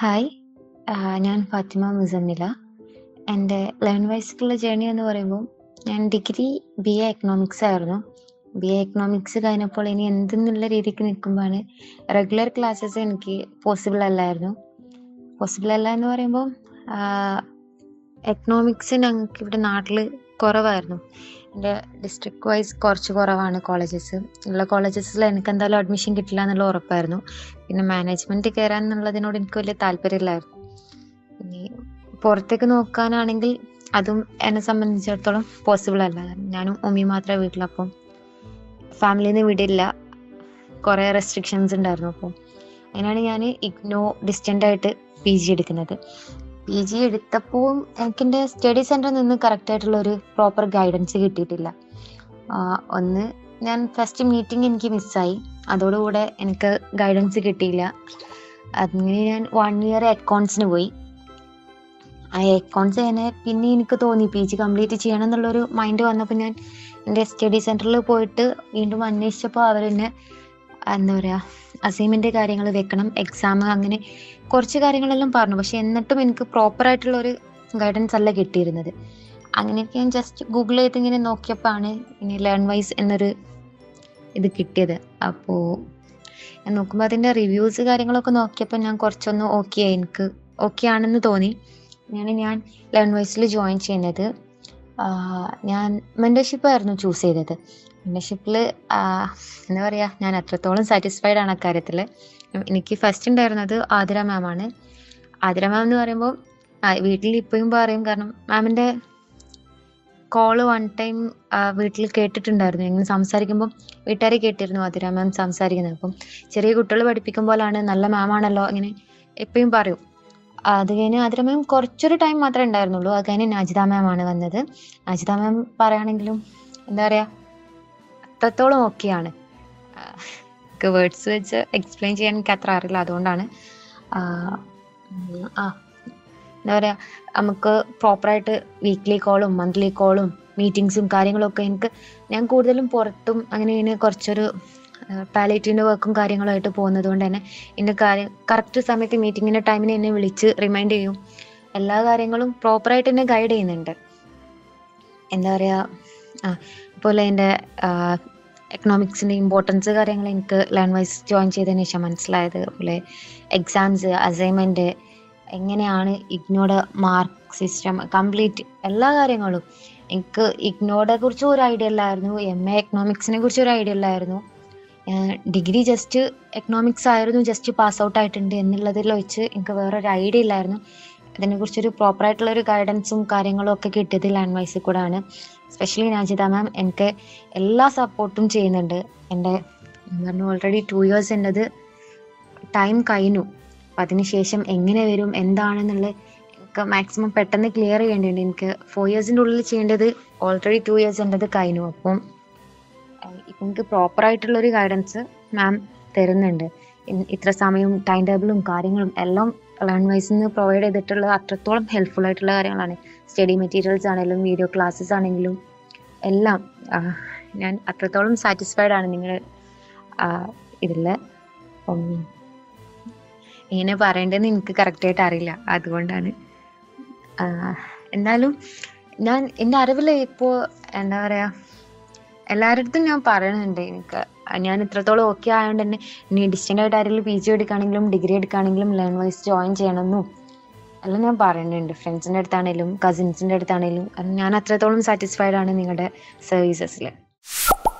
Hi, ഞാൻ ഫാത്തിമ മുസമ്മില. എൻ്റെ learn വൈസിലുള്ള journey എന്ന് പറയുമ്പോൾ ഞാൻ ഡിഗ്രി BA എക്കണോമിക്സ് ആയിരുന്നു. BA എക്കണോമിക്സ് കഴിഞ്ഞപ്പോൾ ഇനി എന്തെന്നുള്ള രീതിക്ക് നിൽക്കുമ്പോഴാണ് റെഗുലർ ക്ലാസ്സസ് എനിക്ക് പോസിബിൾ അല്ലായിരുന്നു. പോസിബിൾ അല്ല എന്ന് പറയുമ്പോൾ എക്കണോമിക്സ് ഞങ്ങൾക്ക് ഇവിടെ നാട്ടിൽ കുറവായിരുന്നു. എൻ്റെ ഡിസ്ട്രിക്ട് വൈസ് കുറച്ച് കുറവാണ് കോളേജസ്. ഉള്ള കോളേജസിൽ എനിക്ക് എന്തായാലും അഡ്മിഷൻ കിട്ടില്ല എന്നുള്ള ഉറപ്പായിരുന്നു. പിന്നെ മാനേജ്മെൻറ്റ് കയറാൻ എന്നുള്ളതിനോട് എനിക്ക് വലിയ താല്പര്യമില്ലായിരുന്നു. ഇനി പുറത്തേക്ക് നോക്കാനാണെങ്കിൽ അതും എന്നെ സംബന്ധിച്ചിടത്തോളം പോസിബിൾ അല്ല. ഞാനും ഉമ്മയും മാത്രമേ വീട്ടിലപ്പം ഫാമിലിയിൽ നിന്ന് വിടില്ല, കുറേ റെസ്ട്രിക്ഷൻസ് ഉണ്ടായിരുന്നു. അപ്പോൾ അതിനാണ് ഞാൻ ഇഗ്നോ ഡിസ്റ്റൻ്റായിട്ട് PG എടുക്കുന്നത്. PG എടുത്തപ്പോൾ എനിക്കെൻ്റെ സ്റ്റഡി സെൻറ്ററിൽ നിന്ന് കറക്റ്റായിട്ടുള്ള ഒരു പ്രോപ്പർ ഗൈഡൻസ് കിട്ടിയിട്ടില്ല. ഒന്ന്, ഞാൻ ഫസ്റ്റ് മീറ്റിംഗ് എനിക്ക് മിസ്സായി, അതോടുകൂടെ എനിക്ക് ഗൈഡൻസ് കിട്ടിയില്ല. അങ്ങനെ ഞാൻ 1 ഇയർ അക്കൗണ്ട്സിന് പോയി. ആ അക്കൗണ്ട്സ് തന്നെ പിന്നെ എനിക്ക് തോന്നി PG കംപ്ലീറ്റ് ചെയ്യണം എന്നുള്ളൊരു മൈൻഡ് വന്നപ്പോൾ ഞാൻ എൻ്റെ സ്റ്റഡി സെൻറ്ററിൽ പോയിട്ട് വീണ്ടും അന്വേഷിച്ചപ്പോൾ അവരെന്നെ എന്താ പറയുക, അസൈൻമെൻറ്റ് കാര്യങ്ങൾ വെക്കണം, എക്സാം, അങ്ങനെ കുറച്ച് കാര്യങ്ങളെല്ലാം പറഞ്ഞു. പക്ഷെ എന്നിട്ടും എനിക്ക് പ്രോപ്പറായിട്ടുള്ളൊരു ഗൈഡൻസ് അല്ല കിട്ടിയിരുന്നത്. അങ്ങനെയൊക്കെ ഞാൻ ജസ്റ്റ് ഗൂഗിൾ ചെയ്ത് ഇങ്ങനെ നോക്കിയപ്പോഴാണ് ഇനി ലേൺ വൈസ് എന്നൊരു ഇത് കിട്ടിയത്. അപ്പോൾ ഞാൻ നോക്കുമ്പോൾ അതിൻ്റെ റിവ്യൂസ് കാര്യങ്ങളൊക്കെ നോക്കിയപ്പോൾ ഞാൻ കുറച്ചൊന്ന് എനിക്ക് ഓക്കെ ആണെന്ന് തോന്നി. ഞാൻ ലേൺ വൈസിൽ ജോയിൻ ചെയ്യുന്നത്. ഞാൻ മെൻറ്റർഷിപ്പ് ആയിരുന്നു ചൂസ് ചെയ്തത്. മെൻറ്റർഷിപ്പിൽ എന്താ പറയുക, ഞാൻ അത്രത്തോളം സാറ്റിസ്ഫൈഡ് ആണ് അക്കാര്യത്തിൽ. എനിക്ക് ഫസ്റ്റ് ഉണ്ടായിരുന്നത് ആതിര മാമാണ്. ആതിര മാം എന്ന് പറയുമ്പോൾ വീട്ടിൽ ഇപ്പോഴും പറയും, കാരണം മാമിൻ്റെ കോള് 1 ടൈം വീട്ടിൽ കേട്ടിട്ടുണ്ടായിരുന്നു. ഇങ്ങനെ സംസാരിക്കുമ്പം വീട്ടുകാരെ കേട്ടിരുന്നു ആതിര മാം സംസാരിക്കുന്നത്. അപ്പം ചെറിയ കുട്ടികൾ പഠിപ്പിക്കുമ്പോഴാണ് നല്ല മാമാണല്ലോ ഇങ്ങനെ എപ്പോഴും പറയും. അത് കഴിഞ്ഞ് ആതിര മാം കുറച്ചൊരു ടൈം മാത്രമേ ഉണ്ടായിരുന്നുള്ളൂ. അത് കഴിഞ്ഞ് നാജിദ മാമാണ് വന്നത്. നാജിദ മാം പറയുകയാണെങ്കിലും എന്താ പറയുക, അത്രത്തോളം ഓക്കെയാണ്. എനിക്ക് വേർഡ്സ് വെച്ച് എക്സ്പ്ലെയിൻ ചെയ്യാൻ എനിക്ക് അത്ര അറിയില്ല. അതുകൊണ്ടാണ് എന്താ പറയുക, നമുക്ക് പ്രോപ്പറായിട്ട് വീക്ക്ലി കോളും മന്ത്ലി കോളും മീറ്റിങ്സും കാര്യങ്ങളൊക്കെ ഞാൻ കൂടുതലും പുറത്തും അങ്ങനെ കുറച്ചൊരു പാലേറ്റീവിൻ്റെ വർക്കും കാര്യങ്ങളുമായിട്ട് പോകുന്നത് കൊണ്ട് തന്നെ എൻ്റെ കറക്റ്റ് സമയത്ത് മീറ്റിങ്ങിൻ്റെ ടൈമിന് എന്നെ വിളിച്ച് റിമൈൻഡ് ചെയ്യും. എല്ലാ കാര്യങ്ങളും പ്രോപ്പറായിട്ട് എന്നെ ഗൈഡ് ചെയ്യുന്നുണ്ട്. എന്താ പറയുക, അതുപോലെ എൻ്റെ എക്കണോമിക്സിൻ്റെ ഇമ്പോർട്ടൻസ് കാര്യങ്ങൾ എനിക്ക് ലേൺ വൈസ് ജോയിൻ ചെയ്തതിന് ശേഷം മനസ്സിലായത്. അതുപോലെ എക്സാംസ്, അസൈൻമെൻറ്റ്, എങ്ങനെയാണ് ഇഗ്നോയുടെ മാർക്ക് സിസ്റ്റം, കംപ്ലീറ്റ് എല്ലാ കാര്യങ്ങളും എനിക്ക് ഇഗ്നോയെ കുറിച്ച് ഒരു ഐഡിയ ഇല്ലായിരുന്നു. MA എക്കണോമിക്സിനെ കുറിച്ച് ഒരു ഐഡിയ ഇല്ലായിരുന്നു. ഡിഗ്രി ജസ്റ്റ് എക്കണോമിക്സ് ആയിരുന്നു, ജസ്റ്റ് പാസ് ഔട്ട് ആയിട്ടുണ്ട് എന്നുള്ളതിൽ വെച്ച് എനിക്ക് വേറൊരു ഐഡിയ ഇല്ലായിരുന്നു. അതിനെക്കുറിച്ചൊരു പ്രോപ്പറായിട്ടുള്ളൊരു ഗൈഡൻസും കാര്യങ്ങളും ഒക്കെ കിട്ടിയത് ലേൺ വൈസിൽ കൂടെ ആണ്. എസ്പെഷ്യലി നാജിദ മാം എനിക്ക് എല്ലാ സപ്പോർട്ടും ചെയ്യുന്നുണ്ട്. എൻ്റെ പറഞ്ഞു ഓൾറെഡി 2 ഇയേഴ്സ് എൻ്റെത് ടൈം കഴിഞ്ഞു. അപ്പം അതിനുശേഷം എങ്ങനെ വരും എന്താണെന്നുള്ളത് എനിക്ക് മാക്സിമം പെട്ടെന്ന് ക്ലിയർ ചെയ്യേണ്ടതുണ്ട്. എനിക്ക് 4 ഇയേഴ്സിൻ്റെ ഉള്ളിൽ ചെയ്യേണ്ടത് ഓൾറെഡി 2 ഇയേഴ്സ് എൻ്റെത് കഴിഞ്ഞു. അപ്പം ഇപ്പം എനിക്ക് പ്രോപ്പറായിട്ടുള്ളൊരു ഗൈഡൻസ് മാം തരുന്നുണ്ട്. ഇത്ര സമയവും ടൈം ടേബിളും കാര്യങ്ങളും എല്ലാം ലേൺ വൈസിൽ നിന്ന് പ്രൊവൈഡ് ചെയ്തിട്ടുള്ള അത്രത്തോളം ഹെൽപ്ഫുൾ ആയിട്ടുള്ള കാര്യങ്ങളാണ്. സ്റ്റഡി മെറ്റീരിയൽസ് ആണെങ്കിലും വീഡിയോ ക്ലാസ്സസ് ആണെങ്കിലും എല്ലാം ഞാൻ അത്രത്തോളം സാറ്റിസ്ഫൈഡ് ആണ് നിങ്ങൾ ഇതിൽ. അപ്പം എങ്ങനെ പറയേണ്ടതെന്ന് എനിക്ക് കറക്റ്റായിട്ട് അറിയില്ല, അതുകൊണ്ടാണ്. എന്നാലും ഞാൻ എൻ്റെ അറിവിൽ ഇപ്പോൾ എന്താ പറയുക, എല്ലാവരുടെ അടുത്തും ഞാൻ പറയുന്നുണ്ട്, ഞാൻ ഇത്രത്തോളം ഓക്കെ ആയതുകൊണ്ട് തന്നെ ഇനി ഡിസ്റ്റൻ്റായിട്ട് ആരെങ്കിലും PG എടുക്കുകയാണെങ്കിലും ഡിഗ്രി എടുക്കുകയാണെങ്കിലും ലേൺ വൈസ് ജോയിൻ ചെയ്യണമെന്നും എല്ലാം ഞാൻ പറയുന്നുണ്ട്. ഫ്രണ്ട്സിൻ്റെ അടുത്താണെങ്കിലും കസിൻസിൻ്റെ അടുത്താണെങ്കിലും ഞാൻ അത്രത്തോളം സാറ്റിസ്ഫൈഡ് ആണ് നിങ്ങളുടെ സർവീസസിൽ.